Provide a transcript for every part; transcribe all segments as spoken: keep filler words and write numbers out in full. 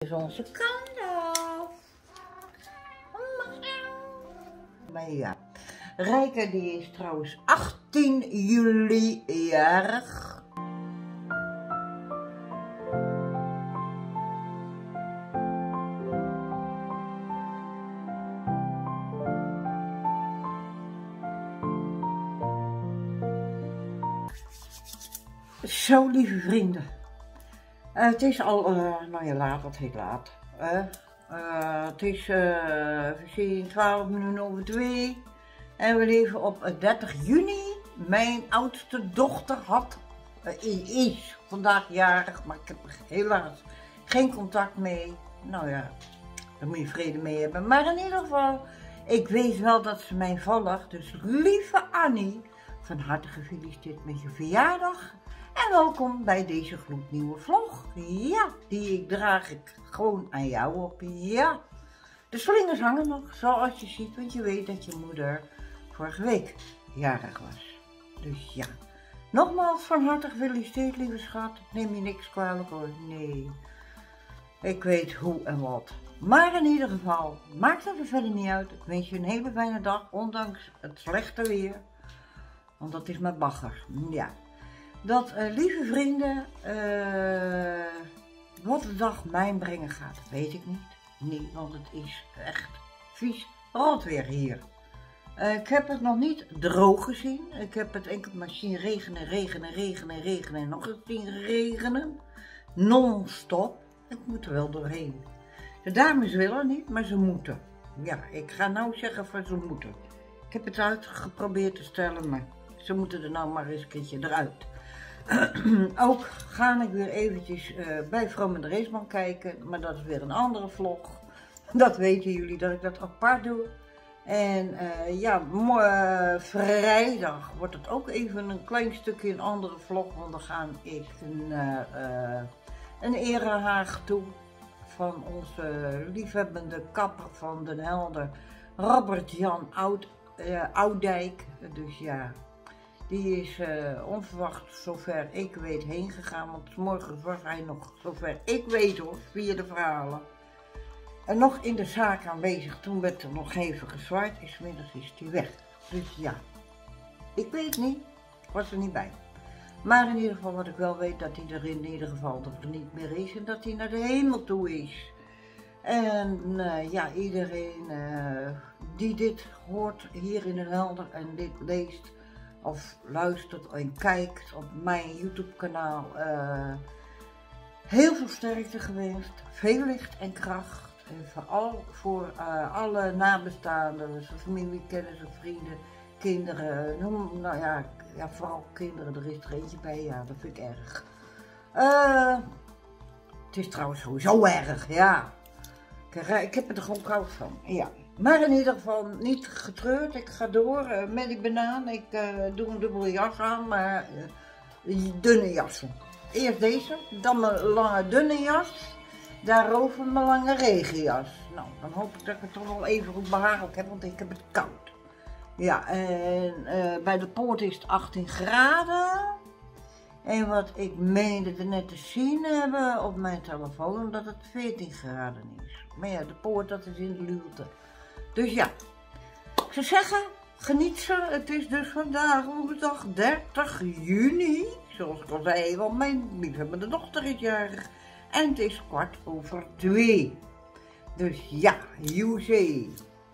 is onze kandaf. Maar ja, Rijke die is trouwens achttien juli jarig. Zo, lieve vrienden. Uh, het is al, uh, nou ja, laat, wat heet laat. Uh, uh, het is uh, twaalf minuten over twee. En we leven op dertig juni. Mijn oudste dochter had, uh, is vandaag jarig, maar ik heb er helaas geen contact mee. Nou ja, daar moet je vrede mee hebben. Maar in ieder geval, ik weet wel dat ze mij volgt. Dus lieve Annie, van harte gefeliciteerd met je verjaardag. En welkom bij deze gloednieuwe vlog. Ja, die ik draag ik gewoon aan jou op. Ja, de slingers hangen nog, zoals je ziet, want je weet dat je moeder vorige week jarig was. Dus ja, nogmaals van harte gefeliciteerd, lieve schat. Neem je niks kwalijk hoor, nee. Ik weet hoe en wat. Maar in ieder geval, maakt het er verder niet uit. Ik wens je een hele fijne dag, ondanks het slechte weer. Want dat is mijn bagger, ja. Dat, uh, lieve vrienden, uh, wat de dag mij brengen gaat, weet ik niet. Nee, want het is echt vies rot weer hier. Uh, ik heb het nog niet droog gezien. Ik heb het enkel maar zien regenen, regenen, regenen, regenen en nog eens zien regenen. Non-stop. Ik moet er wel doorheen. De dames willen niet, maar ze moeten. Ja, ik ga nou zeggen van ze moeten. Ik heb het uitgeprobeerd te stellen, maar ze moeten er nou maar eens een keertje eruit. Ook ga ik weer eventjes uh, bij Vrome de Reesman kijken, maar dat is weer een andere vlog. Dat weten jullie dat ik dat apart doe. En uh, ja, uh, vrijdag wordt het ook even een klein stukje een andere vlog, want dan ga ik een, uh, uh, een erehaag toe van onze liefhebbende kapper van Den Helder, Robert Jan Oud, uh, Oudijk. Dus ja. Die is uh, onverwacht, zover ik weet, heen gegaan. Want morgen was hij nog, zover ik weet hoor, via de verhalen. En nog in de zaak aanwezig. Toen werd er nog even gezwaaid. En 's middags is hij weg. Dus ja, ik weet niet. Ik was er niet bij. Maar in ieder geval wat ik wel weet, dat hij er in ieder geval dat er niet meer is. En dat hij naar de hemel toe is. En uh, ja, iedereen uh, die dit hoort hier in Den Helder en dit leest. Of luistert en kijkt op mijn YouTube kanaal. Uh, heel veel sterkte gewenst. Veel licht en kracht. En vooral voor uh, alle nabestaanden. Zijn familie, kennissen, vrienden, kinderen. Noem, nou ja, ja, vooral kinderen. Er is er eentje bij. Ja, dat vind ik erg. Uh, het is trouwens sowieso erg, ja. Ik, ik heb er gewoon koud van, ja. Maar in ieder geval niet getreurd. Ik ga door uh, met die banaan. Ik uh, doe een dubbele jas aan, maar uh, dunne jassen. Eerst deze, dan mijn lange dunne jas. Daarover mijn lange regenjas. Nou, dan hoop ik dat ik het toch wel even goed behagelijk heb, want ik heb het koud. Ja, en uh, bij de poort is het achttien graden. En wat ik meende er net te zien hebben op mijn telefoon, dat het veertien graden is. Maar ja, de poort dat is in de luwte. Dus ja, ik zou zeggen, geniet ze. Het is dus vandaag woensdag dertig juni. Zoals ik al zei, want mijn liefhebbende dochter is jarig. En het is kwart over twee. Dus ja, Joezee.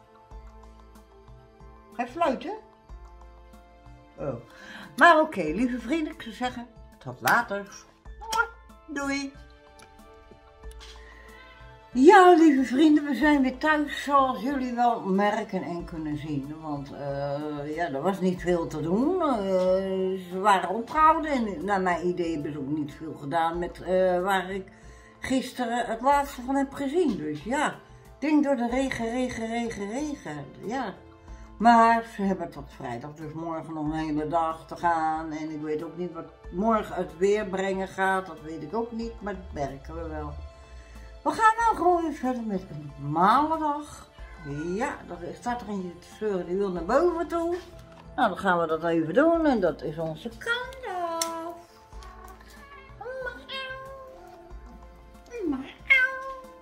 Ga je fluiten? Oh. Maar oké, okay, lieve vrienden, ik zou zeggen, tot later. Doei. Ja, lieve vrienden, we zijn weer thuis, zoals jullie wel merken en kunnen zien. Want uh, ja, er was niet veel te doen. Uh, ze waren opgehouden en naar mijn idee hebben ze ook niet veel gedaan met uh, waar ik gisteren het laatste van heb gezien. Dus ja, ik denk door de regen, regen, regen, regen. Ja. Maar ze hebben tot vrijdag, dus morgen nog een hele dag te gaan. En ik weet ook niet wat morgen het weer brengen gaat, dat weet ik ook niet, maar dat merken we wel. We gaan nou gewoon weer verder met een normale dag. Ja, dat staat er in je sleur, die wil naar boven toe. Nou, dan gaan we dat even doen en dat is onze kandaf.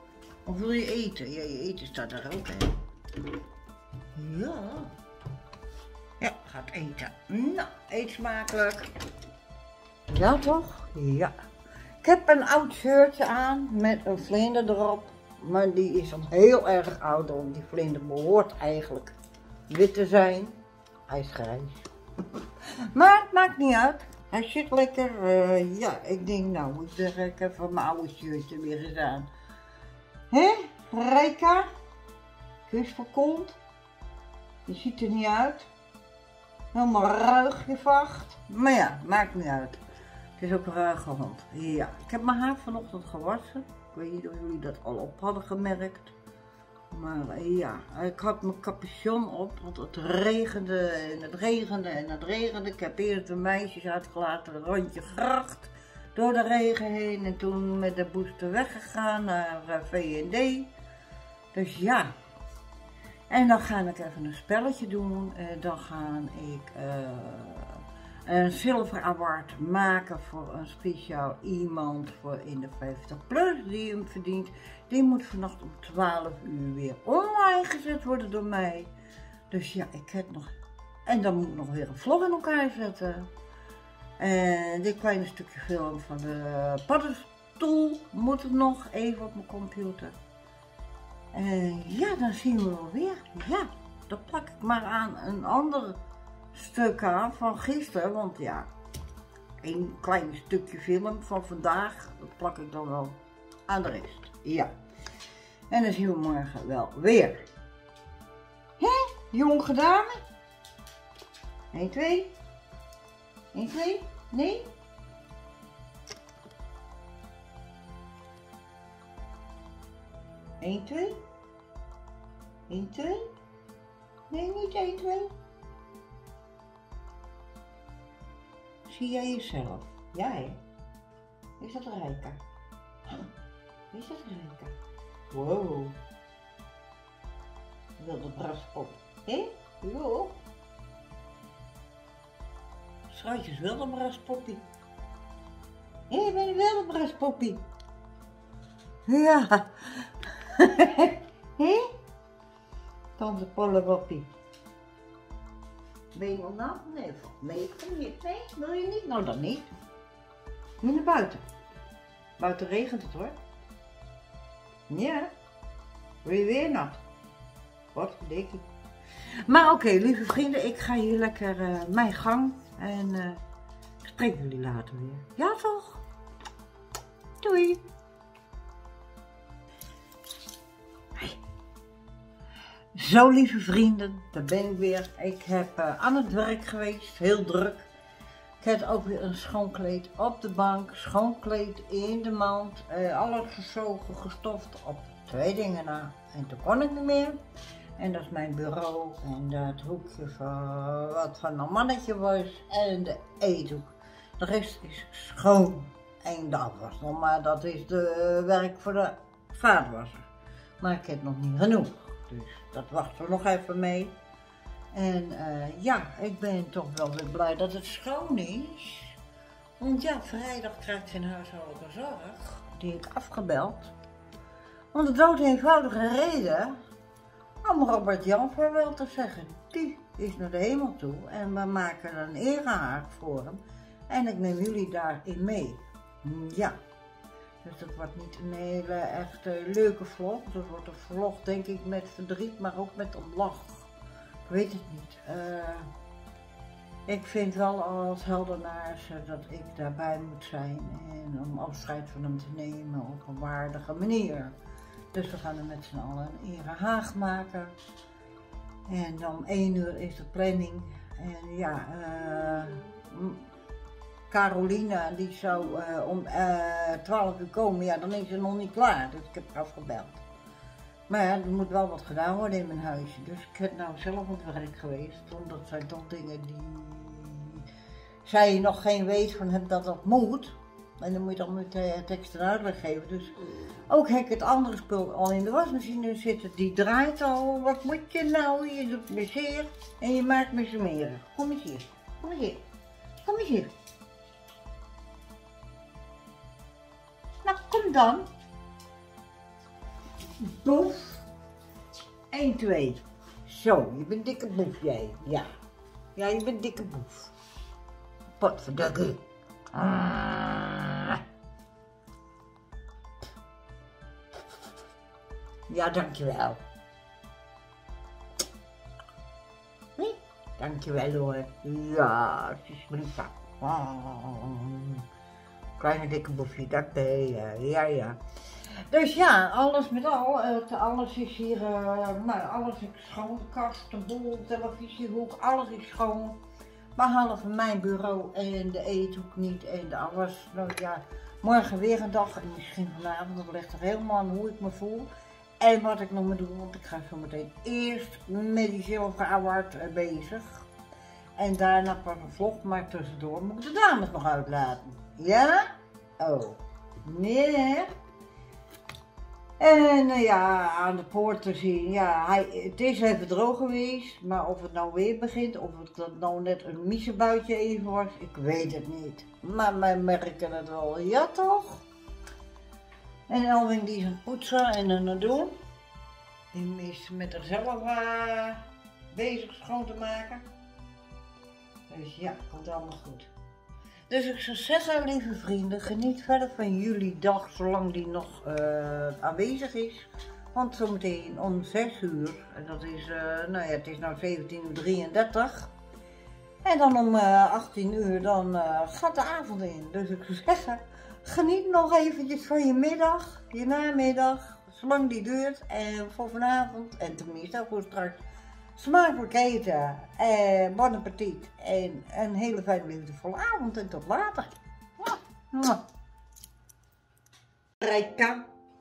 Of wil je eten? Ja, je eten staat er ook, hè? Ja. Ja, gaat eten. Nou, eet smakelijk. Ja, toch? Ja. Ik heb een oud shirtje aan met een vlinder erop. Maar die is al heel erg oud, want die vlinder behoort eigenlijk wit te zijn. Hij is grijs. Maar het maakt niet uit. Hij zit lekker. Uh, ja, ik denk nou, ik zeg ik even mijn oude shirtje weer eens aan. Hé, Rijka? Kus voor kont. Je ziet er niet uit. Helemaal ruig je vacht. Maar ja, maakt niet uit. Het is ook een ruige hond. Ja, ik heb mijn haar vanochtend gewassen. Ik weet niet of jullie dat al op hadden gemerkt. Maar ja, ik had mijn capuchon op, want het regende en het regende en het regende. Ik heb eerst de meisjes uitgelaten, een rondje gracht door de regen heen. En toen met de booster weggegaan naar V en D. Dus ja. En dan ga ik even een spelletje doen. En dan ga ik uh, een Silver Award maken voor een speciaal iemand voor in de vijftig plus die hem verdient. Die moet vannacht om twaalf uur weer online gezet worden door mij. Dus ja, ik heb nog... En dan moet ik nog weer een vlog in elkaar zetten. En dit kleine stukje film van de paddenstoel moet het nog even op mijn computer. En ja, dan zien we wel weer. Ja, dan plak ik maar aan een ander stuk aan van gisteren. Want ja, een klein stukje film van vandaag, dat plak ik dan wel aan de rest. Ja. En dan zien we morgen wel weer. Hé, jonge dame? één, twee. één, twee. Nee? één, twee. één, twee. Nee, niet één, twee. Zie jij jezelf? Ja, hè? Is dat Rijka? Is dat Rijka? Wow. Wilde braspop. Hé? Jo. Schatjes, wilde braspoppie. Hé, je bent een wilde braspoppie. Ja. Hé? Tante Polleroppie. Ben je nog nat? Nee, nee, kom hier. Nee, wil je niet? Nou dan niet. Nu naar buiten. Buiten regent het hoor. Ja. Wil je weer nat? Wat verdikkie. Maar oké, okay, lieve vrienden, ik ga hier lekker uh, mijn gang. En uh, ik spreek jullie later weer. Ja toch? Doei. Hey. Zo lieve vrienden, daar ben ik weer. Ik heb uh, aan het werk geweest, heel druk. Ik had ook weer een schoon kleed op de bank, schoon kleed in de mand, uh, alles gezogen, gestoft op twee dingen na. En toen kon ik niet meer. En dat is mijn bureau en dat hoekje van wat van een mannetje was en de eethoek. De rest is schoon. En dat was nog maar, dat is de werk voor de vaatwasser. Maar ik heb nog niet genoeg, dus dat wachten we nog even mee. En uh, ja, ik ben toch wel weer blij dat het schoon is. Want ja, vrijdag krijg ik geen huishoudelijke zorg, die ik afgebeld. Want de dood eenvoudige reden, om Robert Jan vaarwel te zeggen. Die is naar de hemel toe en we maken een erehaard voor hem. En ik neem jullie daarin mee. Ja, dus dat wordt niet een hele echte leuke vlog. Dat wordt een vlog denk ik met verdriet, maar ook met een lach. Ik weet het niet. Uh, ik vind wel als heldenaars dat ik daarbij moet zijn en om afscheid van hem te nemen op een waardige manier. Dus we gaan er met z'n allen een erehaag maken. En om één uur is de planning. En ja, uh, Carolina die zou uh, om uh, twaalf uur komen. Ja, dan is ze nog niet klaar. Dus ik heb haar afgebeld. Maar ja, er moet wel wat gedaan worden in mijn huisje. Dus ik heb nou zelf op het werk geweest. Want dat zijn toch dingen die zij nog geen weet van hebt dat dat moet. En dan moet je dan met de tekst en uitleg geven. Dus ook heb ik het andere spul al in de wasmachine zitten. Die draait al. Wat moet je nou? Je doet me zeer en je maakt me smerig. Kom eens hier. Kom eens hier. Kom eens hier. Nou, kom dan. boef. één, twee. Zo, je bent dikke boef jij. Ja. Ja, je bent dikke boef. Potverdikke. Ah. Ja, dankjewel. Nee? Dankjewel hoor. Ja, het is lief. Kleine dikke boefje, dank je. Ja, ja, ja. Dus ja, alles met al, het, alles is hier, uh, nou, alles is schoon. De kast, de boel, de televisiehoek, alles is schoon. Behalve mijn bureau en de eethoek niet en de alles. Nou ja, morgen weer een dag en misschien vanavond, dat ligt er helemaal aan hoe ik me voel. En wat ik nog moet doen, want ik ga zo meteen eerst met die Zilveren Award uh, bezig. En daarna pas een vlog, maar tussendoor moet ik de dames nog uitlaten. Ja? Oh. Nee. En uh, ja, aan de poort te zien, ja, hij, het is even droog geweest, maar of het nou weer begint, of het dat nou net een miezenbuitje even was, ik weet het niet. Maar wij merken het wel, ja toch? En Elwing die is aan het poetsen en aan het doen. Die is met haarzelf uh, bezig schoon te maken. Dus ja, komt allemaal goed. Dus ik zou zeggen, lieve vrienden, geniet verder van jullie dag zolang die nog uh, aanwezig is. Want zometeen om zes uur, en dat is, uh, nou ja, het is nou zeventien uur drieëndertig. En dan om uh, achttien uur, dan uh, gaat de avond in. Dus ik zou zeggen, geniet nog eventjes van je middag, je namiddag, zolang die duurt. En voor vanavond, en tenminste voor straks, smakelijk eten, eh, bon appetit en een hele fijne liefdevolle avond en tot later. Rijka.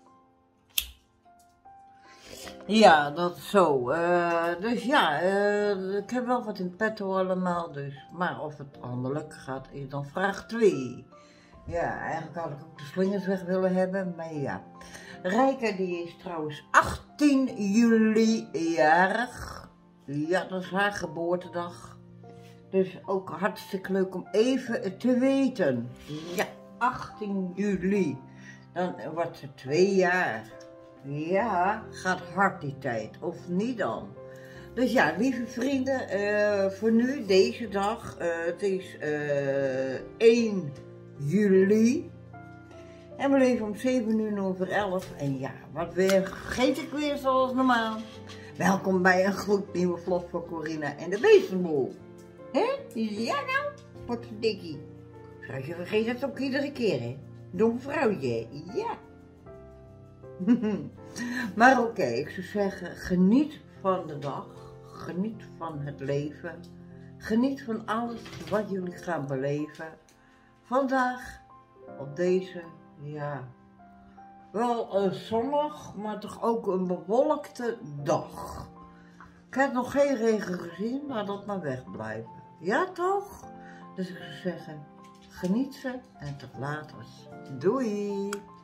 Ja, dat is zo. Uh, dus ja, uh, ik heb wel wat in petto allemaal, dus. Maar of het allemaal lekker gaat, is dan vraag twee. Ja, eigenlijk had ik ook de slingers weg willen hebben, maar ja. Rijka die is trouwens achttien juli jarig. Ja, dat is haar geboortedag. Dus ook hartstikke leuk om even te weten. Ja, achttien juli. Dan wordt ze twee jaar. Ja, gaat hard die tijd. Of niet dan? Dus ja, lieve vrienden, uh, voor nu deze dag. Uh, het is uh, één juli. En we leven om zeven uur over elf. En ja, wat weer vergeet ik weer zoals normaal. Welkom bij een gloednieuwe vlog van Corina en de Beestenboel. Hè? Ja nou? Wat een dikkie. Zoals je vergeet het ook iedere keer, hè? Dom vrouwtje, ja. Maar oké, okay, ik zou zeggen, geniet van de dag. Geniet van het leven. Geniet van alles wat jullie gaan beleven. Vandaag, op deze, ja... wel uh, zonnig, maar toch ook een bewolkte dag. Ik heb nog geen regen gezien, maar dat maar wegblijven. Ja toch? Dus ik zou zeggen, geniet ze en tot later. Doei!